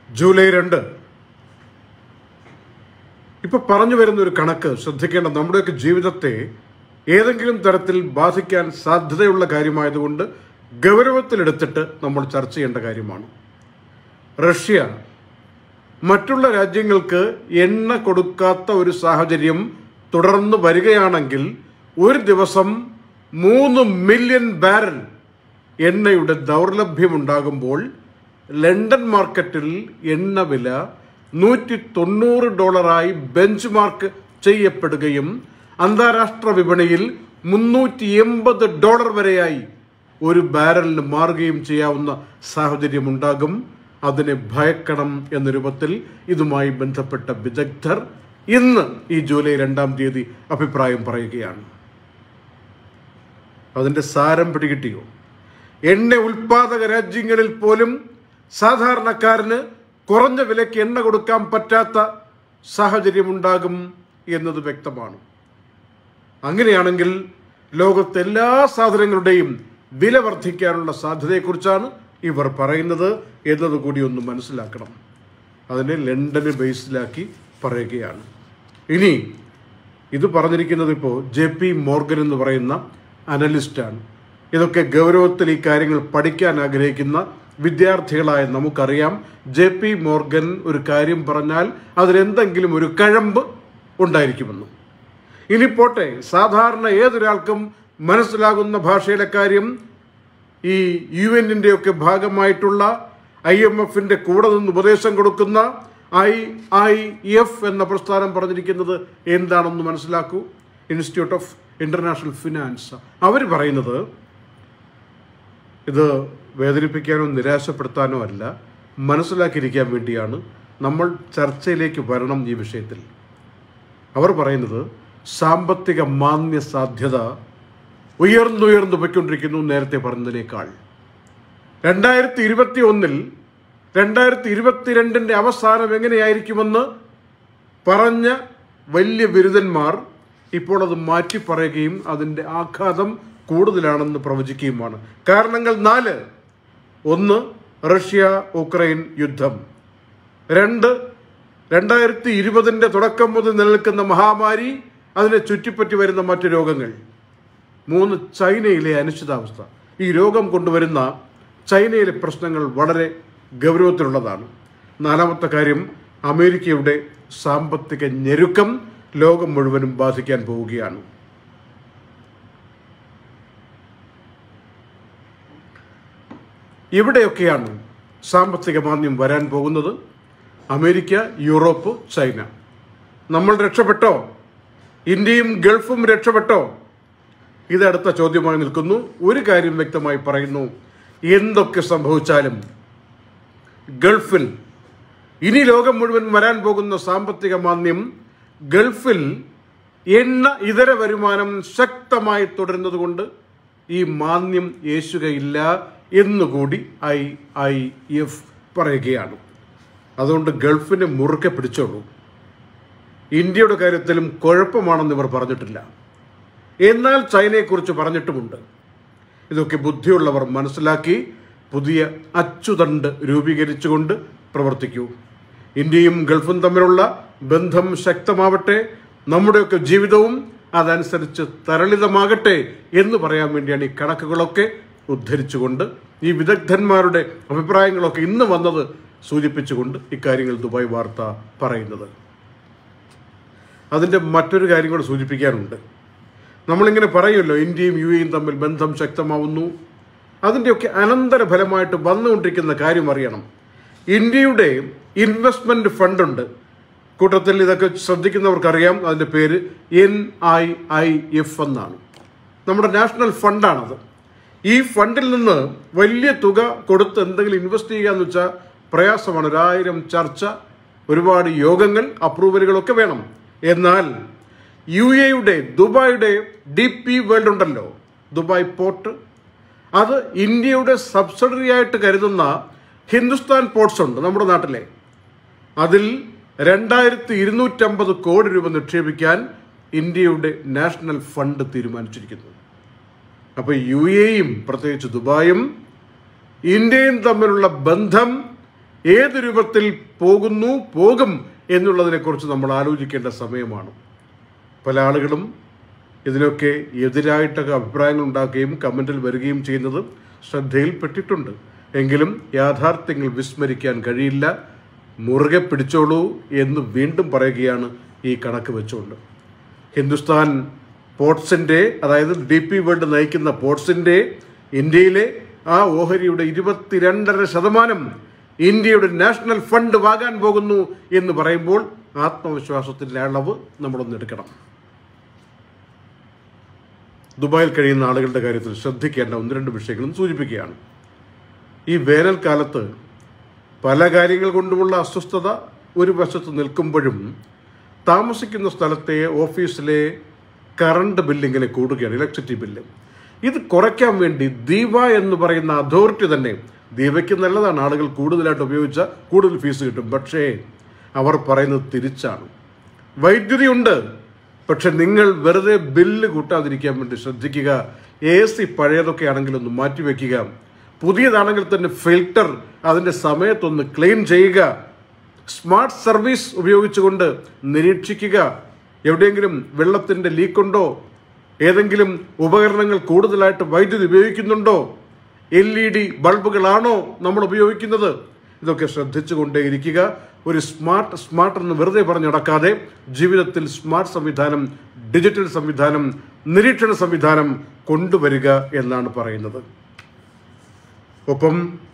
July 2 ഇപ്പോൾ പറഞ്ഞു വരുന്ന ഒരു കണക്ക് ശ്രദ്ധിക്കേണ്ട, നമ്മുടെയൊക്കെ ജീവിതത്തെ ഏതെങ്കിലും തരത്തിൽ ബാധിക്കാൻ സാധ്യതയുള്ള കാര്യമായതുകൊണ്ട് ഗൗരവത്തിലെടുത്തിട്ട് നമ്മൾ ചർച്ച ചെയ്യേണ്ട കാര്യമാണ്. റഷ്യ മറ്റുള്ള രാജ്യങ്ങൾക്ക് എണ്ണ കൊടുക്കാത്ത ഒരു സാഹചര്യം തുടർന്ന് വരികയാണെങ്കിൽ ഒരു ദിവസം 3 മില്യൺ ബാരൽ എണ്ണയുടെ ദൗർലഭ്യമുണ്ടാകുമ്പോൾ ലണ്ടൻ മാർക്കറ്റിൽ എണ്ണ വില $190 ബെഞ്ച് മാർക്ക് ചെയ്യപ്പെടുകയും അന്താരാഷ്ട്ര വിപണിയിൽ $380 വരെയായി ഒരു ബാരലിന് മാറുകയും ചെയ്യാവുന്ന സാഹചര്യമുണ്ടാകും. അതിനെ ഭയക്കണം എന്ന രൂപത്തിൽ ഇതുമായി ബന്ധപ്പെട്ട വിദഗ്ധർ ഇന്ന് ഈ ജൂലൈ 2 അഭിപ്രായം പറയുകയാണ്. അതിൻ്റെ സാരം പിടികിട്ടിയോ? എണ്ണ ഉൽപാദക രാജ്യങ്ങളിൽ പോലും സാധാരണക്കാരന് കുറഞ്ഞ വിലയ്ക്ക് എണ്ണ കൊടുക്കാൻ പറ്റാത്ത സാഹചര്യമുണ്ടാകും എന്നത് വ്യക്തമാണ്. അങ്ങനെയാണെങ്കിൽ ലോകത്തെ എല്ലാ സാധനങ്ങളുടെയും വില വർദ്ധിക്കാനുള്ള സാധ്യതയെക്കുറിച്ചാണ് ഇവർ പറയുന്നത് എന്നതുകൂടി ഒന്ന് മനസ്സിലാക്കണം. അതിനെ ലണ്ടന് ബേസിലാക്കി പറയുകയാണ്. ഇനി ഇത് പറഞ്ഞിരിക്കുന്നത് ഇപ്പോൾ JP മോർഗൻ എന്ന് പറയുന്ന അനലിസ്റ്റാണ്. ഇതൊക്കെ ഗൗരവത്തിൽ ഈ കാര്യങ്ങൾ പഠിക്കാൻ ആഗ്രഹിക്കുന്ന വിദ്യാർത്ഥികളായ നമുക്കറിയാം, JP മോർഗൻ ഒരു കാര്യം പറഞ്ഞാൽ അതിലെന്തെങ്കിലും ഒരു കഴമ്പ് ഉണ്ടായിരിക്കുമെന്ന്. ഇനി പോട്ടെ, സാധാരണ ഏതൊരാൾക്കും മനസ്സിലാകുന്ന ഭാഷയിലെ കാര്യം ഈ UN-ൻ്റെയൊക്കെ ഭാഗമായിട്ടുള്ള IMF-ൻ്റെ കൂടെ നിന്ന് ഉപദേശം കൊടുക്കുന്ന IIF എന്ന പ്രസ്ഥാനം പറഞ്ഞിരിക്കുന്നത് എന്താണെന്ന് മനസ്സിലാക്കൂ. Institute of international finance. അവർ പറയുന്നത്, ഇത് വേദനിപ്പിക്കാനോ നിരാശപ്പെടുത്താനോ അല്ല, മനസ്സിലാക്കിയിരിക്കാൻ വേണ്ടിയാണ് നമ്മൾ ചർച്ചയിലേക്ക് വരണം ഈ വിഷയത്തിൽ. അവർ പറയുന്നത് സാമ്പത്തിക മാന്ദ്യ സാധ്യത ഉയർന്നുയർന്നു പോയിക്കൊണ്ടിരിക്കുന്നു നേരത്തെ പറഞ്ഞതിനേക്കാൾ. 2021 2022 അവസാനം എങ്ങനെയായിരിക്കുമെന്ന് പറഞ്ഞ വലിയ ബിരുദന്മാർ ഇപ്പോൾ അത് മാറ്റി പറയുകയും അതിൻ്റെ ആഘാതം കൂടുതലാണെന്ന് പ്രവചിക്കുകയുമാണ്. കാരണങ്ങൾ 4: 1, റഷ്യ ഉക്രൈൻ യുദ്ധം; 2, 2020 തുടക്കം മുതൽ നിലനിൽക്കുന്ന മഹാമാരി, അതിനെ ചുറ്റിപ്പറ്റി വരുന്ന മറ്റു രോഗങ്ങൾ; 3, ചൈനയിലെ അനിശ്ചിതാവസ്ഥ. ഈ രോഗം കൊണ്ടുവരുന്ന ചൈനയിലെ പ്രശ്നങ്ങൾ വളരെ ഗൗരവത്തിലുള്ളതാണ്. 4-മത്തെ കാര്യം, അമേരിക്കയുടെ സാമ്പത്തിക ഞെരുക്കം ലോകം മുഴുവനും ബാധിക്കാൻ പോവുകയാണ്. ഇവിടെയൊക്കെയാണ് സാമ്പത്തിക മാന്ദ്യം വരാൻ പോകുന്നത്. America, Europe, China. നമ്മൾ രക്ഷപ്പെട്ടോ? ഇന്ത്യയും ഗൾഫും രക്ഷപ്പെട്ടോ? ഇതടുത്ത ചോദ്യമായി നിൽക്കുന്നു. ഒരു കാര്യം വ്യക്തമായി പറയുന്നു, എന്തൊക്കെ സംഭവിച്ചാലും ഗൾഫിൽ ഇനി ലോകം മുഴുവൻ വരാൻ പോകുന്ന സാമ്പത്തിക മാന്ദ്യം ഗൾഫിൽ എണ്ണ ഇതര വരുമാനം ശക്തമായി തുടരുന്നത് കൊണ്ട് ഈ മാന്ദ്യം യേശുകയില്ല എന്നുകൂടി IIF പറയുകയാണ്. അതുകൊണ്ട് ഗൾഫിനെ മുറുക്കെ പിടിച്ചോളൂ. ഇന്ത്യയുടെ കാര്യത്തിലും കുഴപ്പമാണെന്ന് ഇവർ പറഞ്ഞിട്ടില്ല, എന്നാൽ ചൈനയെക്കുറിച്ച് പറഞ്ഞിട്ടുമുണ്ട്. ഇതൊക്കെ ബുദ്ധിയുള്ളവർ മനസ്സിലാക്കി പുതിയ അച്ചുതണ്ട് രൂപീകരിച്ചുകൊണ്ട് പ്രവർത്തിക്കൂ. ഇന്ത്യയും ഗൾഫും തമ്മിലുള്ള ബന്ധം ശക്തമാവട്ടെ, നമ്മുടെയൊക്കെ ജീവിതവും അതനുസരിച്ച് തരളിതമാകട്ടെ എന്ന് പറയാൻ വേണ്ടിയാണ് ഈ കണക്കുകളൊക്കെ ഉദ്ധരിച്ചുകൊണ്ട്, ഈ വിദഗ്ധന്മാരുടെ അഭിപ്രായങ്ങളൊക്കെ ഇന്ന് വന്നത് സൂചിപ്പിച്ചുകൊണ്ട് ഇക്കാര്യങ്ങൾ ദുബായ് വാർത്ത പറയുന്നത്. അതിൻ്റെ മറ്റൊരു കാര്യം കൂടെ സൂചിപ്പിക്കാനുണ്ട്. നമ്മളിങ്ങനെ പറയുമല്ലോ, ഇന്ത്യയും UAE-യും തമ്മിൽ ബന്ധം ശക്തമാവുന്നു. അതിൻ്റെയൊക്കെ അനന്തരഫലമായിട്ട് വന്നുകൊണ്ടിരിക്കുന്ന കാര്യം അറിയണം. ഇന്ത്യയുടെ ഇൻവെസ്റ്റ്മെൻറ്റ് ഫണ്ടുണ്ട്. കൂട്ടത്തിൽ ഇതൊക്കെ ശ്രദ്ധിക്കുന്നവർക്കറിയാം, അതിൻ്റെ പേര് NIIF എന്നാണ്. നമ്മുടെ നാഷണൽ ഫണ്ടാണത്. ഈ ഫണ്ടിൽ നിന്ന് വലിയ തുക കൊടുത്ത് എന്തെങ്കിലും ഇൻവെസ്റ്റ് ചെയ്യുക എന്ന് വെച്ചാൽ പ്രയാസമാണ്. 1000 ചർച്ച, ഒരുപാട് യോഗങ്ങൾ, അപ്രൂവലുകളൊക്കെ വേണം. എന്നാൽ UAE-യുടെ ദുബായിയുടെ DP വേൾഡ് ഉണ്ടല്ലോ, ദുബായ് പോർട്ട്, അത് ഇന്ത്യയുടെ സബ്സിഡറി ആയിട്ട് കരുതുന്ന ഹിന്ദുസ്ഥാൻ പോർട്ട്സ് ഉണ്ട് നമ്മുടെ നാട്ടിലെ. അതിൽ 2250 കോടി രൂപ നിക്ഷേപിക്കാൻ ഇന്ത്യയുടെ നാഷണൽ ഫണ്ട് തീരുമാനിച്ചിരിക്കുന്നു. അപ്പോൾ UAE-യും പ്രത്യേകിച്ച് ദുബായും ഇന്ത്യയും തമ്മിലുള്ള ബന്ധം ഏത് രൂപത്തിൽ പോകും എന്നുള്ളതിനെക്കുറിച്ച് നമ്മൾ ആലോചിക്കേണ്ട സമയമാണ്. പല ആളുകളും ഇതിനൊക്കെ എതിരായിട്ടൊക്കെ അഭിപ്രായങ്ങൾ ഉണ്ടാക്കുകയും കമൻറ്റിൽ വരികയും ചെയ്യുന്നത് ശ്രദ്ധയിൽപ്പെട്ടിട്ടുണ്ട്. എങ്കിലും യാഥാർത്ഥ്യങ്ങൾ വിസ്മരിക്കാൻ കഴിയില്ല. മുറുകെ പിടിച്ചോളൂ എന്ന് വീണ്ടും പറയുകയാണ് ഈ കണക്ക് വെച്ചുകൊണ്ട്. ഹിന്ദുസ്ഥാൻ പോർട്സിൻ്റെ, അതായത് DP വേൾഡ് നയിക്കുന്ന പോർട്സിൻ്റെ ഇന്ത്യയിലെ ആ ഓഹരിയുടെ 22.5% ഇന്ത്യയുടെ നാഷണൽ ഫണ്ട് വാങ്ങാൻ പോകുന്നു എന്ന് പറയുമ്പോൾ ആത്മവിശ്വാസത്തിൻ്റെ അളവ് നമ്മളൊന്നെടുക്കണം. ദുബായിൽ കഴിയുന്ന ആളുകളുടെ കാര്യത്തിൽ ശ്രദ്ധിക്കേണ്ട 1-2 വിഷയങ്ങളും സൂചിപ്പിക്കുകയാണ്. ഈ വേനൽക്കാലത്ത് പല കാര്യങ്ങൾ കൊണ്ടുമുള്ള അസ്വസ്ഥത ഒരു വശത്ത് നിൽക്കുമ്പോഴും താമസിക്കുന്ന സ്ഥലത്തെ ഓഫീസിലെ കറണ്ട് ബില്ലിങ്ങനെ കൂടുകയാണ്, ഇലക്ട്രിസിറ്റി ബില്ല്. ഇത് കുറയ്ക്കാൻ വേണ്ടി ദീപ എന്ന് പറയുന്ന അതോറിറ്റി തന്നെ, ദീപയ്ക്ക് നല്ലതാണ്, ആളുകൾ കൂടുതലായിട്ട് ഉപയോഗിച്ച കൂടുതൽ ഫീസ് കിട്ടും. പക്ഷേ അവർ പറയുന്നത് തിരിച്ചാണ്. വൈദ്യുതി ഉണ്ട്, പക്ഷെ നിങ്ങൾ വെറുതെ ബില്ല് കൂട്ടാതിരിക്കാൻ വേണ്ടി ശ്രദ്ധിക്കുക. AC പഴയതൊക്കെ ആണെങ്കിൽ ഒന്ന് മാറ്റിവെക്കുക, പുതിയതാണെങ്കിൽ തന്നെ ഫിൽട്ടർ അതിൻ്റെ സമയത്തൊന്ന് ക്ലീൻ ചെയ്യുക, സ്മാർട്ട് സർവീസ് ഉപയോഗിച്ചുകൊണ്ട് നിരീക്ഷിക്കുക. എവിടെയെങ്കിലും വെള്ളത്തിൻ്റെ ലീക്കുണ്ടോ, ഏതെങ്കിലും ഉപകരണങ്ങൾ കൂടുതലായിട്ട് വൈദ്യുതി ഉപയോഗിക്കുന്നുണ്ടോ, LED ബൾബുകളാണോ നമ്മൾ ഉപയോഗിക്കുന്നത്, ഇതൊക്കെ ശ്രദ്ധിച്ചുകൊണ്ടേയിരിക്കുക. ഒരു സ്മാർട്ട് എന്ന് വെറുതെ പറഞ്ഞു നടക്കാതെ ജീവിതത്തിൽ സ്മാർട്ട് സംവിധാനം, ഡിജിറ്റൽ സംവിധാനം, നിരീക്ഷണ സംവിധാനം കൊണ്ടുവരിക എന്നാണ് പറയുന്നത്. ഒപ്പം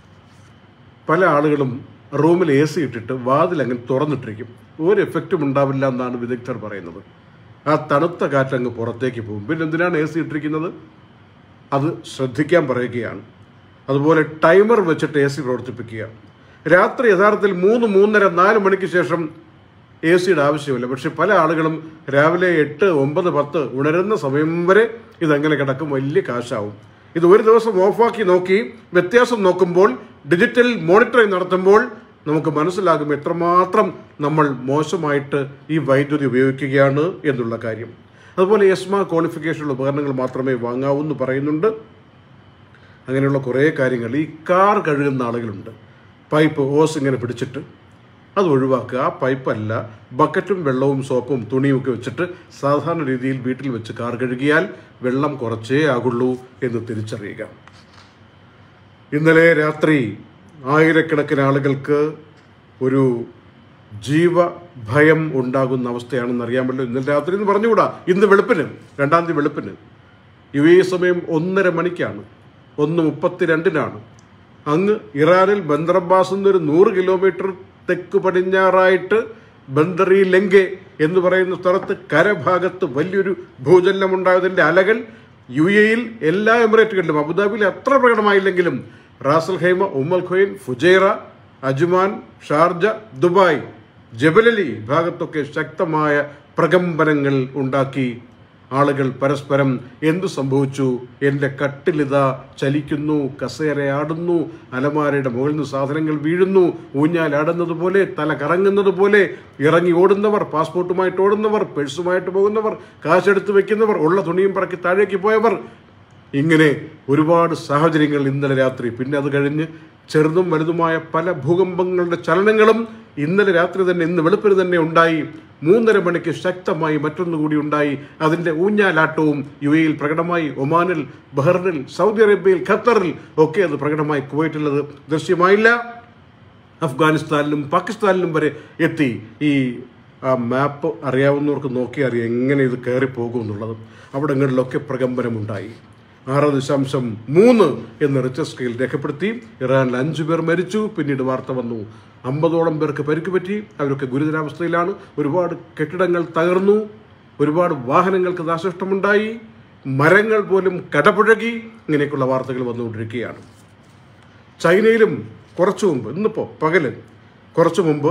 പല ആളുകളും റൂമിൽ AC ഇട്ടിട്ട് വാതിൽ അങ്ങനെ തുറന്നിട്ടിരിക്കും. ഒരു എഫക്റ്റും ഉണ്ടാവില്ല എന്നാണ് വിദഗ്ധർ പറയുന്നത്. ആ തണുത്ത കാറ്റങ്ങ് പുറത്തേക്ക് പോകും. പിന്നെ എന്തിനാണ് AC ഇട്ടിരിക്കുന്നത്? അത് ശ്രദ്ധിക്കാൻ പറയുകയാണ്. അതുപോലെ ടൈമർ വെച്ചിട്ട് AC പ്രവർത്തിപ്പിക്കുക. രാത്രി യഥാർത്ഥത്തിൽ 3, 3:30, 4 മണിക്ക് ശേഷം AC-യുടെ ആവശ്യമില്ല. പക്ഷെ പല ആളുകളും രാവിലെ 8, 9, 10 ഉണരുന്ന സമയം വരെ ഇതങ്ങനെ കിടക്കും. വലിയ കാശാവും. ഇത് ഒരു ദിവസം ഓഫാക്കി നോക്കി വ്യത്യാസം നോക്കുമ്പോൾ, ഡിജിറ്റൽ മോണിറ്ററിംഗ് നടത്തുമ്പോൾ നമുക്ക് മനസ്സിലാകും എത്രമാത്രം നമ്മൾ മോശമായിട്ട് ഈ വൈദ്യുതി ഉപയോഗിക്കുകയാണ് എന്നുള്ള കാര്യം. അതുപോലെ ESMA ക്വാളിഫിക്കേഷനുള്ള ഉപകരണങ്ങൾ മാത്രമേ വാങ്ങാവൂ എന്ന് പറയുന്നുണ്ട്. അങ്ങനെയുള്ള കുറേ കാര്യങ്ങൾ. ഈ കാർ കഴുകുന്ന ആളുകളുണ്ട്, പൈപ്പ് ഓസ് ഇങ്ങനെ പിടിച്ചിട്ട് അത് ഒഴിവാക്കുക. ആ പൈപ്പല്ല, ബക്കറ്റും വെള്ളവും സോപ്പും തുണിയും ഒക്കെ വെച്ചിട്ട് സാധാരണ രീതിയിൽ വീട്ടിൽ വെച്ച് കാർ കഴുകിയാൽ വെള്ളം കുറച്ചേ ആകുള്ളൂ എന്ന് തിരിച്ചറിയുക. ഇന്നലെ രാത്രി ആയിരക്കണക്കിന് ആളുകൾക്ക് ഒരു ജീവഭയം ഉണ്ടാകുന്ന അവസ്ഥയാണെന്ന് അറിയാമല്ലോ. ഇന്നലെ രാത്രി എന്ന് പറഞ്ഞുകൂടാ, ഇന്ന് വെളുപ്പിന് 2-ാം തീയതി വെളുപ്പിന് UAE സമയം 1:30 മണിക്കാണ്, 1:32 അങ്ങ് ഇറാനിൽ ബന്ദർബാസ് എന്നൊരു 100 കിലോമീറ്റർ തെക്ക് പടിഞ്ഞാറായിട്ട് ബന്ദറി ലെങ്കെ എന്ന് പറയുന്ന സ്ഥലത്ത് കരഭാഗത്ത് വലിയൊരു ഭൂചലനമുണ്ടായതിൻ്റെ അലകൾ UAE-യിൽ എല്ലാ എമിറേറ്റുകളിലും, അബുദാബിയിൽ അത്ര പ്രകടമായില്ലെങ്കിലും Ras al Khaimah, Umm al Quwain, Fujairah, Ajman, Sharjah, Dubai, Jebel Ali ഭാഗത്തൊക്കെ ശക്തമായ പ്രകമ്പനങ്ങൾ ഉണ്ടാക്കി. ആളുകൾ പരസ്പരം എന്തു സംഭവിച്ചു, എൻ്റെ കട്ടിലിത ചലിക്കുന്നു, കസേരയാടുന്നു, അലമാരയുടെ മുകളിൽ നിന്ന് സാധനങ്ങൾ വീഴുന്നു, ഊഞ്ഞാലാടുന്നത് പോലെ, തല കറങ്ങുന്നത് പോലെ, ഇറങ്ങി ഓടുന്നവർ, പാസ്പോർട്ടുമായിട്ട് ഓടുന്നവർ, പേഴ്സുമായിട്ട് പോകുന്നവർ, കാശെടുത്ത് വെക്കുന്നവർ, ഉള്ള തുണിയും പറക്കി താഴേക്ക് പോയവർ, ഇങ്ങനെ ഒരുപാട് സാഹചര്യങ്ങൾ ഇന്നലെ രാത്രി. പിന്നെ അത് കഴിഞ്ഞ് ചെറുതും വലുതുമായ പല ഭൂകമ്പങ്ങളുടെ ചലനങ്ങളും ഇന്നലെ രാത്രി തന്നെ, ഇന്ന് വെളുപ്പിന് തന്നെ ഉണ്ടായി. 3:30 മണിക്ക് ശക്തമായി മറ്റൊന്നുകൂടി ഉണ്ടായി. അതിൻ്റെ ഊഞ്ഞാലാട്ടവും UAE-യിൽ പ്രകടമായി, ഒമാനിൽ, ബഹ്റിനിൽ, സൗദി അറേബ്യയിൽ, ഖത്തറിൽ ഒക്കെ അത് പ്രകടമായി. കുവൈറ്റിലത് ദൃശ്യമായില്ല. അഫ്ഗാനിസ്ഥാനിലും പാകിസ്ഥാനിലും വരെ എത്തി. ഈ മാപ്പ് അറിയാവുന്നവർക്ക് നോക്കി അറിയാം എങ്ങനെ ഇത് കയറിപ്പോകും എന്നുള്ളത്. അവിടങ്ങളിലൊക്കെ പ്രകമ്പനമുണ്ടായി. 6.3 എന്ന റിക്ടർ സ്കെയിൽ രേഖപ്പെടുത്തി. ഇറാനിൽ 5 പേർ മരിച്ചു. പിന്നീട് വാർത്ത വന്നു 50ഓളം പേർക്ക് പരിക്ക് പറ്റി. അവരൊക്കെ ഗുരുതരാവസ്ഥയിലാണ്. ഒരുപാട് കെട്ടിടങ്ങൾ തകർന്നു, ഒരുപാട് വാഹനങ്ങൾക്ക് നാശനഷ്ടമുണ്ടായി, മരങ്ങൾ പോലും കടപുഴകി. ഇങ്ങനെയൊക്കെയുള്ള വാർത്തകൾ വന്നുകൊണ്ടിരിക്കുകയാണ്. ചൈനയിലും കുറച്ചു മുമ്പ്, ഇന്നിപ്പോൾ പകല് കുറച്ചു മുമ്പ്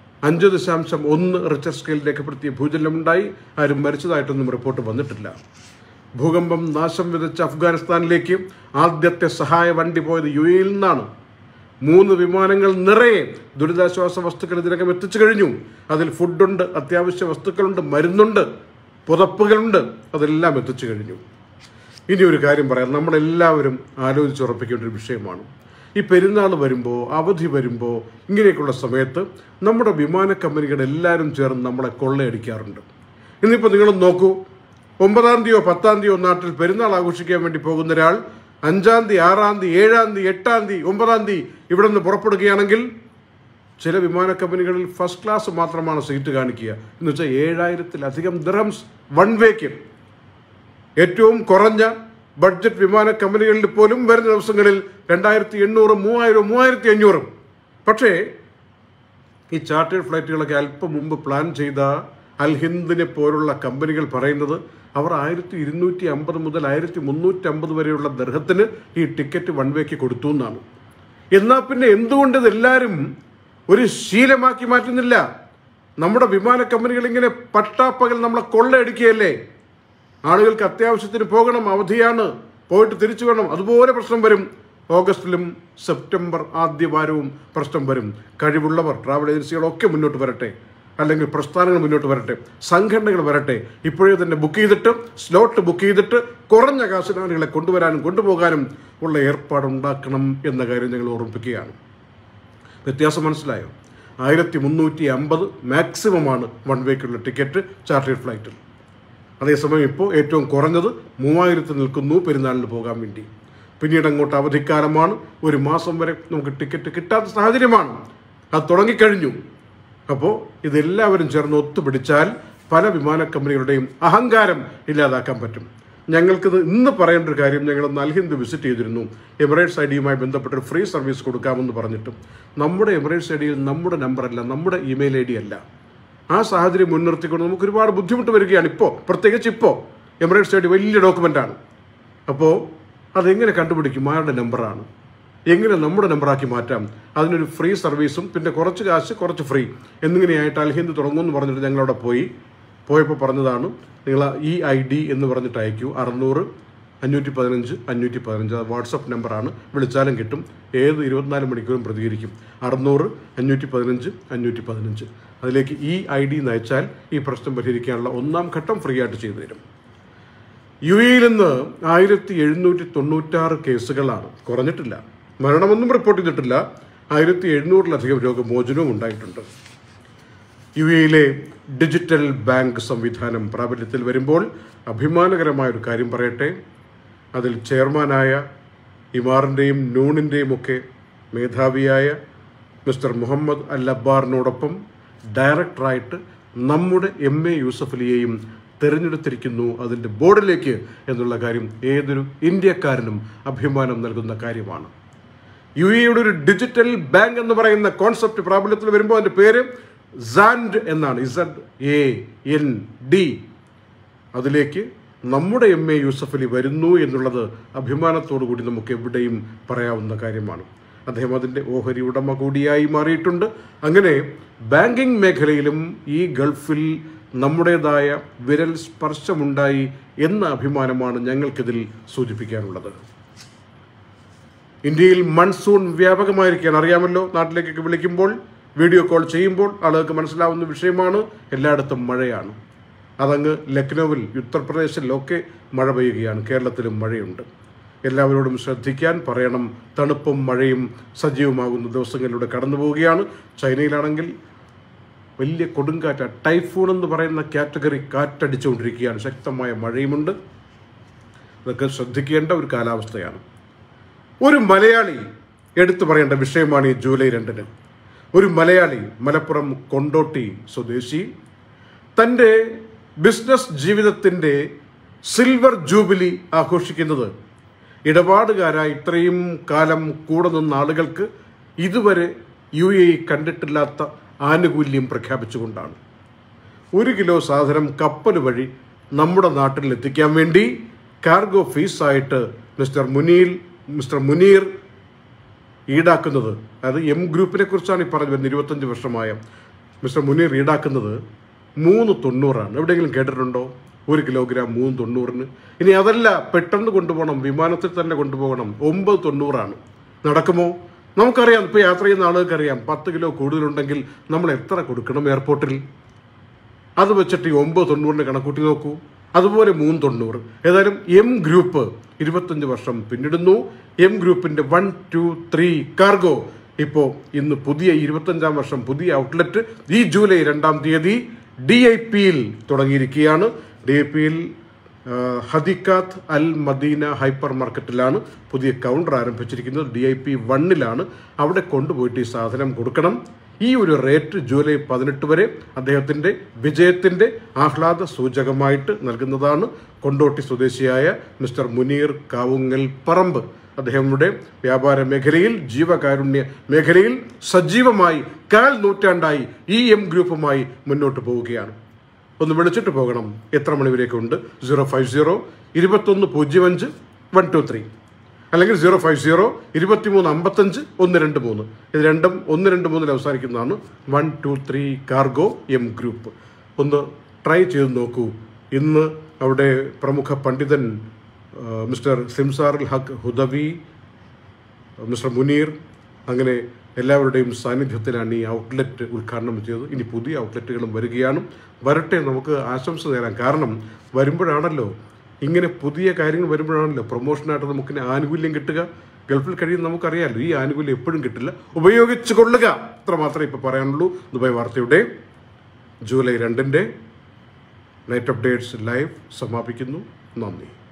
5.1 റിക്ടർ സ്കെയിൽ രേഖപ്പെടുത്തിയ ഭൂചലനമുണ്ടായി. ആരും മരിച്ചതായിട്ടൊന്നും റിപ്പോർട്ട് വന്നിട്ടില്ല. ഭൂകമ്പം നാശം വിതച്ച അഫ്ഗാനിസ്ഥാനിലേക്ക് ആദ്യത്തെ സഹായ വണ്ടി പോയത് UAE-യിൽ നിന്നാണ്. 3 വിമാനങ്ങൾ നിറയെ ദുരിതാശ്വാസ വസ്തുക്കൾ ഇതിനകം എത്തിച്ചു കഴിഞ്ഞു. അതിൽ ഫുഡുണ്ട്, അത്യാവശ്യ വസ്തുക്കളുണ്ട്, മരുന്നുണ്ട്, പുതപ്പുകളുണ്ട്, അതെല്ലാം എത്തിച്ചു കഴിഞ്ഞു. ഇനി ഒരു കാര്യം പറയാം, നമ്മളെല്ലാവരും ആലോചിച്ചുറപ്പിക്കേണ്ട ഒരു വിഷയമാണ്. ഈ പെരുന്നാൾ വരുമ്പോൾ, അവധി വരുമ്പോൾ, ഇങ്ങനെയൊക്കെയുള്ള സമയത്ത് നമ്മുടെ വിമാന കമ്പനികളെല്ലാവരും ചേർന്ന് നമ്മളെ കൊള്ളയടിക്കാറുണ്ട്. ഇന്നിപ്പോൾ നിങ്ങളൊന്ന് നോക്കൂ, 9-ാം തീയതിയോ 10-ാം തീയതിയോ നാട്ടിൽ പെരുന്നാൾ ആഘോഷിക്കാൻ വേണ്ടി പോകുന്ന ഒരാൾ 5-ാം തീയതി, 6-ാം തീയതി, 7-ാം തീയതി, 8-ാം തീയതി, 9-ാം തീയതി ഇവിടെ നിന്ന് പുറപ്പെടുകയാണെങ്കിൽ ചില വിമാന കമ്പനികളിൽ ഫസ്റ്റ് ക്ലാസ് മാത്രമാണ് സീറ്റ് കാണിക്കുക. എന്ന് വെച്ചാൽ 7,000-ലധികം ദിർഹംസ് വൺ വേക്ക്. ഏറ്റവും കുറഞ്ഞ ബഡ്ജറ്റ് വിമാന കമ്പനികളിൽ പോലും വരുന്ന ദിവസങ്ങളിൽ 2,800, 3,000, 3,500. പക്ഷേ ഈ ചാർട്ടേഡ് ഫ്ലൈറ്റുകളൊക്കെ അല്പം മുമ്പ് പ്ലാൻ ചെയ്ത അൽ ഹിന്ദിനെ പോലുള്ള കമ്പനികൾ പറയുന്നത് അവർ 1,250 മുതൽ 1,350 വരെയുള്ള ദർഹത്തിന് ഈ ടിക്കറ്റ് വൺ വേക്ക് കൊടുത്തു എന്നാണ്. എന്നാൽ പിന്നെ എന്തുകൊണ്ട് ഇതെല്ലാവരും ഒരു ശീലമാക്കി മാറ്റുന്നില്ല? നമ്മുടെ വിമാന കമ്പനികൾ ഇങ്ങനെ പട്ടാപ്പകൽ നമ്മളെ കൊള്ളയടിക്കുകയല്ലേ? ആളുകൾക്ക് അത്യാവശ്യത്തിന് പോകണം, അവധിയാണ്, പോയിട്ട് തിരിച്ചു വേണം, അതുപോലെ പ്രശ്നം വരും. ഓഗസ്റ്റിലും സെപ്റ്റംബർ ആദ്യ വാരവും പ്രശ്നം വരും. കഴിവുള്ളവർ, ട്രാവൽ ഏജൻസികളൊക്കെ മുന്നോട്ട് വരട്ടെ, അല്ലെങ്കിൽ പ്രസ്ഥാനങ്ങൾ മുന്നോട്ട് വരട്ടെ, സംഘടനകൾ വരട്ടെ. ഇപ്പോഴേ തന്നെ ബുക്ക് ചെയ്തിട്ട്, സ്ലോട്ട് ബുക്ക് ചെയ്തിട്ട് കുറഞ്ഞ കാശിന് ആളുകളെ കൊണ്ടുവരാനും കൊണ്ടുപോകാനും ഉള്ള ഏർപ്പാടുണ്ടാക്കണം എന്ന കാര്യം ഞങ്ങൾ ഓർമ്മിപ്പിക്കുകയാണ്. വ്യത്യാസം മനസ്സിലായോ? 1,350 മാക്സിമമാണ് വൺ വേക്കുള്ള ടിക്കറ്റ് ചാർട്ടേഡ് ഫ്ലൈറ്റിൽ. അതേസമയം ഇപ്പോൾ ഏറ്റവും കുറഞ്ഞത് 3,000 നിൽക്കുന്നു പെരുന്നാളിന് പോകാൻ വേണ്ടി. പിന്നീട് അങ്ങോട്ട് അവധിക്കാലമാണ്. 1 മാസം വരെ നമുക്ക് ടിക്കറ്റ് കിട്ടാത്ത സാഹചര്യമാണ്. അത് തുടങ്ങിക്കഴിഞ്ഞു. അപ്പോൾ ഇതെല്ലാവരും ചേർന്ന് ഒത്തുപിടിച്ചാൽ പല വിമാന കമ്പനികളുടെയും അഹങ്കാരം ഇല്ലാതാക്കാൻ പറ്റും. ഞങ്ങൾക്കിത് ഇന്ന് പറയേണ്ട ഒരു കാര്യം, ഞങ്ങളൊന്ന് അൽ ഹിന്ദ് വിസിറ്റ് ചെയ്തിരുന്നു. എമിറേറ്റ്സ് ഐഡിയുമായി ബന്ധപ്പെട്ടൊരു ഫ്രീ സർവീസ് കൊടുക്കാമെന്ന് പറഞ്ഞിട്ട് നമ്മുടെ എമിറേറ്റ്സ് ഐഡിയിൽ നമ്മുടെ നമ്പറല്ല, നമ്മുടെ ഇമെയിൽ ഐ ഡി അല്ല. ആ സാഹചര്യം മുൻനിർത്തിക്കൊണ്ട് നമുക്ക് ഒരുപാട് ബുദ്ധിമുട്ട് വരികയാണ്. ഇപ്പോൾ പ്രത്യേകിച്ച് ഇപ്പോൾ എമിറേറ്റ്സ് ഐ ഡി വലിയ ഡോക്യുമെൻ്റാണ്. അപ്പോൾ അതെങ്ങനെ കണ്ടുപിടിക്കും? ആരുടെ നമ്പറാണ്? എങ്ങനെ നമ്മുടെ നമ്പറാക്കി മാറ്റാം? അതിനൊരു ഫ്രീ സർവീസും പിന്നെ കുറച്ച് കാശ് കുറച്ച് ഫ്രീ എന്നിങ്ങനെയായിട്ട് അൽ ഹിന്ദ് തുടങ്ങുമെന്ന് പറഞ്ഞിട്ട് ഞങ്ങളവിടെ പോയപ്പോൾ പറഞ്ഞതാണ്, നിങ്ങൾ ഈ ഐ ഡി എന്ന് പറഞ്ഞിട്ട് അയക്കൂ. 600-515-515 അത് വാട്സപ്പ് നമ്പറാണ്. വിളിച്ചാലും കിട്ടും. ഏത് 24 മണിക്കൂറും പ്രതികരിക്കും. 600-515-515 അതിലേക്ക് ഈ ഐ ഡി നയിച്ചാൽ ഈ പ്രശ്നം പരിഹരിക്കാനുള്ള 1-ാം ഘട്ടം ഫ്രീ ആയിട്ട് ചെയ്തു തരും. UAE-യിൽ നിന്ന് 1,796 കേസുകളാണ്. കുറഞ്ഞിട്ടില്ല. മരണമൊന്നും റിപ്പോർട്ട് ചെയ്തിട്ടില്ല. 1,700-ലധികം രോഗമോചനവും ഉണ്ടായിട്ടുണ്ട്. UAE-യിലെ ഡിജിറ്റൽ ബാങ്ക് സംവിധാനം പ്രാബല്യത്തിൽ വരുമ്പോൾ അഭിമാനകരമായൊരു കാര്യം പറയട്ടെ. അതിൽ ചെയർമാനായ ഇമാറിൻ്റെയും നൂണിൻ്റെയും ഒക്കെ മേധാവിയായ മിസ്റ്റർ മുഹമ്മദ് അൽ അബ്ബാറിനോടൊപ്പം ഡയറക്ടറായിട്ട് നമ്മുടെ MA യൂസഫ് അലിയെയും തിരഞ്ഞെടുത്തിരിക്കുന്നു അതിൻ്റെ ബോർഡിലേക്ക് എന്നുള്ള കാര്യം ഏതൊരു ഇന്ത്യക്കാരനും അഭിമാനം നൽകുന്ന കാര്യമാണ്. UAE-യുടെ ഒരു ഡിജിറ്റൽ ബാങ്ക് എന്ന് പറയുന്ന കോൺസെപ്റ്റ് പ്രാബല്യത്തിൽ വരുമ്പോൾ അതിൻ്റെ പേര് സാൻഡ് എന്നാണ്. ZAND. അതിലേക്ക് നമ്മുടെ MA യൂസഫ് അലി വരുന്നു എന്നുള്ളത് അഭിമാനത്തോടു കൂടി നമുക്ക് എവിടെയും പറയാവുന്ന കാര്യമാണ്. അദ്ദേഹം അതിൻ്റെ ഓഹരി ഉടമ കൂടിയായി മാറിയിട്ടുണ്ട്. അങ്ങനെ ബാങ്കിങ് മേഖലയിലും ഈ ഗൾഫിൽ നമ്മുടേതായ വിരൽ സ്പർശമുണ്ടായി എന്ന അഭിമാനമാണ് ഞങ്ങൾക്കിതിൽ സൂചിപ്പിക്കാനുള്ളത്. ഇന്ത്യയിൽ മൺസൂൺ വ്യാപകമായിരിക്കുകയാണ്. അറിയാമല്ലോ, നാട്ടിലേക്കൊക്കെ വിളിക്കുമ്പോൾ, വീഡിയോ കോൾ ചെയ്യുമ്പോൾ ആളുകൾക്ക് മനസ്സിലാവുന്ന വിഷയമാണ്. എല്ലായിടത്തും മഴയാണ്. അതങ്ങ് ലക്നൌവിൽ, ഉത്തർപ്രദേശിലൊക്കെ മഴ പെയ്യുകയാണ്. കേരളത്തിലും മഴയുണ്ട്. എല്ലാവരോടും ശ്രദ്ധിക്കാൻ പറയണം. തണുപ്പും മഴയും സജീവമാകുന്ന ദിവസങ്ങളിലൂടെ കടന്നു പോവുകയാണ്. ചൈനയിലാണെങ്കിൽ വലിയ കൊടുങ്കാറ്റ്, ടൈഫൂൺ എന്ന് പറയുന്ന കാറ്റഗറി കാറ്റടിച്ചുകൊണ്ടിരിക്കുകയാണ്. ശക്തമായ മഴയുമുണ്ട്. അതൊക്കെ ശ്രദ്ധിക്കേണ്ട ഒരു കാലാവസ്ഥയാണ്. ഒരു മലയാളി എടുത്തു പറയേണ്ട വിഷയമാണ് ഈ ജൂലൈ 2-ന്. ഒരു മലയാളി, മലപ്പുറം കൊണ്ടോട്ടി സ്വദേശി, തൻ്റെ ബിസിനസ് ജീവിതത്തിൻ്റെ സിൽവർ ജൂബിലി ആഘോഷിക്കുന്നത് ഇടപാടുകാരായി ഇത്രയും കാലം കൂടെ നിന്ന ആളുകൾക്ക് ഇതുവരെ UAE കണ്ടിട്ടില്ലാത്ത ആനുകൂല്യം പ്രഖ്യാപിച്ചുകൊണ്ടാണ്. 1 കിലോ സാധനം കപ്പൽ വഴി നമ്മുടെ നാട്ടിൽ എത്തിക്കാൻ വേണ്ടി കാർഗോ ഫീസായിട്ട് മിസ്റ്റർ മുനീർ ഈടാക്കുന്നത്, അത് M ഗ്രൂപ്പിനെ കുറിച്ചാണ് ഈ പറഞ്ഞു വരുന്നത്, 25 വർഷമായ മിസ്റ്റർ മുനീർ ഈടാക്കുന്നത് 390 എവിടെയെങ്കിലും കേട്ടിട്ടുണ്ടോ? 1 കിലോഗ്രാം 390. ഇനി അതല്ല, പെട്ടെന്ന് കൊണ്ടുപോകണം, വിമാനത്തിൽ തന്നെ കൊണ്ടുപോകണം, 990. നടക്കുമോ? നമുക്കറിയാം. ഇപ്പോൾ യാത്ര ചെയ്യുന്ന ആളുകൾക്കറിയാം 10 കിലോ കൂടുതലുണ്ടെങ്കിൽ നമ്മൾ എത്ര കൊടുക്കണം എയർപോർട്ടിൽ. അത് വെച്ചിട്ട് ഈ 990 കണക്കൂട്ടി നോക്കൂ. അതുപോലെ 390. ഏതായാലും എം ഗ്രൂപ്പ് 25 വർഷം പിന്നിടുന്നു. എം ഗ്രൂപ്പിന്റെ 1, 2, 3 കാർഗോ ഇപ്പോൾ ഇന്ന് പുതിയ 25-ാം വർഷം പുതിയ ഔട്ട്ലെറ്റ് ഈ ജൂലൈ 2-ാം തീയതി DIPയിൽ തുടങ്ങിയിരിക്കുകയാണ്. DIPയിൽ ഹദിക്കാത്ത് അൽ മദീന ഹൈപ്പർ മാർക്കറ്റിലാണ് പുതിയ കൗണ്ടർ ആരംഭിച്ചിരിക്കുന്നത്. DIP 1-ലാണ്. അവിടെ കൊണ്ടുപോയിട്ട് ഈ സാധനം കൊടുക്കണം. ഈ ഒരു റേറ്റ് ജൂലൈ 18 വരെ അദ്ദേഹത്തിൻ്റെ വിജയത്തിൻ്റെ ആഹ്ലാദ സൂചകമായിട്ട് നൽകുന്നതാണ്. കൊണ്ടോട്ടി സ്വദേശിയായ മിസ്റ്റർ മുനീർ കാവുങ്ങൽ പറമ്പ് അദ്ദേഹങ്ങളുടെ വ്യാപാര മേഖലയിൽ ജീവകാരുണ്യ മേഖലയിൽ സജീവമായി 1/4 നൂറ്റാണ്ടായി ഈ എം ഗ്രൂപ്പുമായി മുന്നോട്ട് പോവുകയാണ്. ഒന്ന് വിളിച്ചിട്ട് പോകണം. എത്ര മണിവരേക്കുണ്ട്? 050 2105 123 അല്ലെങ്കിൽ 050 2355 123. ഇത് രണ്ടും 123 അവസാനിക്കുന്നതാണ്. 123 കാർഗോ എം ഗ്രൂപ്പ്. ഒന്ന് ട്രൈ ചെയ്ത് നോക്കൂ. ഇന്ന് അവിടെ പ്രമുഖ പണ്ഡിതൻ മിസ്റ്റർ സിംസാറുൽ ഹക്ക് ഹുദവി, മിസ്റ്റർ മുനീർ, അങ്ങനെ എല്ലാവരുടെയും സാന്നിധ്യത്തിലാണ് ഈ ഔട്ട്ലെറ്റ് ഉദ്ഘാടനം ചെയ്തത്. ഇനി പുതിയ ഔട്ട്ലെറ്റുകളും വരികയാണ്. വരട്ടെ, നമുക്ക് ആശംസ നേരാം. കാരണം വരുമ്പോഴാണല്ലോ ഇങ്ങനെ പുതിയ കാര്യങ്ങൾ വരുമ്പോഴാണല്ലോ പ്രൊമോഷനായിട്ട് നമുക്കിന് ആനുകൂല്യം കിട്ടുക. ഗൾഫിൽ കഴിയുന്ന നമുക്കറിയാമല്ലോ, ഈ ആനുകൂല്യം എപ്പോഴും കിട്ടില്ല. ഉപയോഗിച്ചു കൊള്ളുക, അത്ര മാത്രമേ ഇപ്പോൾ പറയാനുള്ളൂ. ദുബായ് വാർത്തയുടെ ജൂലൈ 2 നൈറ്റ് അപ്ഡേറ്റ്സ് ലൈവ് സമാപിക്കുന്നു. നന്ദി.